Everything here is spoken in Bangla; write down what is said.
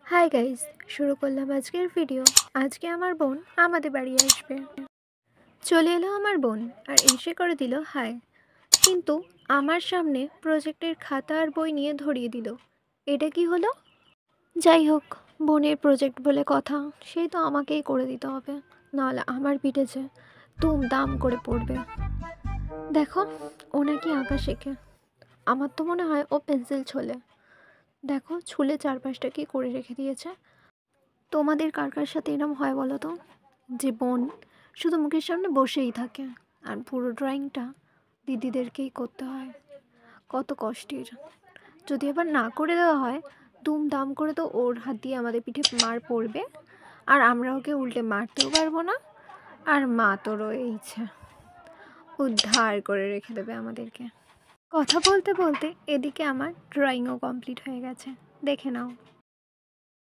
হাই গাইস, শুরু করলাম আজকের ভিডিও। আজকে আমার বোন আমাদের বাড়ি আসবে। চলে এলো আমার বোন আর এসে করে দিল হাই, কিন্তু আমার সামনে প্রজেক্টের খাতা আর বই নিয়ে ধরিয়ে দিল। এটা কি হলো? যাই হোক, বোনের প্রজেক্ট বলে কথা, সেই তো আমাকেই করে দিতে হবে, নাহলে আমার পিঠেছে দাম করে পড়বে। দেখো, ও নাকি আঁকা শেখে। আমার তো মনে হয় ও পেন্সিল ছোলে। দেখো, ছুলে চারপাশটা কি করে রেখে দিয়েছে। তোমাদের কার কার সাথে এরম হয় বলো তো, যে বোন শুধু মুখের সামনে বসেই থাকে আর পুরো ড্রয়িংটা দিদিদেরকেই করতে হয়। কত কষ্টের। যদি এবার না করে দেওয়া হয়, দাম করে তো ওর হাত দিয়ে আমাদের পিঠে মার পড়বে, আর আমরা ওকে উল্টে মারতেও পারবো না। আর মা তো রয়েইছে, উদ্ধার করে রেখে দেবে আমাদেরকে। কথা বলতে বলতে এদিকে আমার ড্রয়িংও কমপ্লিট হয়ে গেছে, দেখে নাও।